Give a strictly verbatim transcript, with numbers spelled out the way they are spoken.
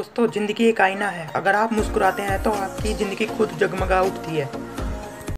दोस्तों, जिंदगी एक आईना है। अगर आप मुस्कुराते हैं तो आपकी जिंदगी खुद जगमगा उठती है।